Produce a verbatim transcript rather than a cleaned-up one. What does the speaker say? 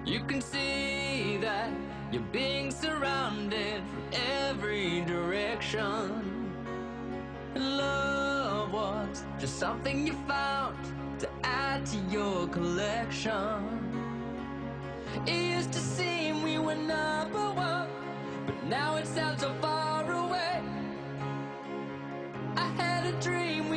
You can see that you're being surrounded from every direction. And love was just something you found to add to your collection. It used to seem we were number one, but now it sounds so far away. I had a dream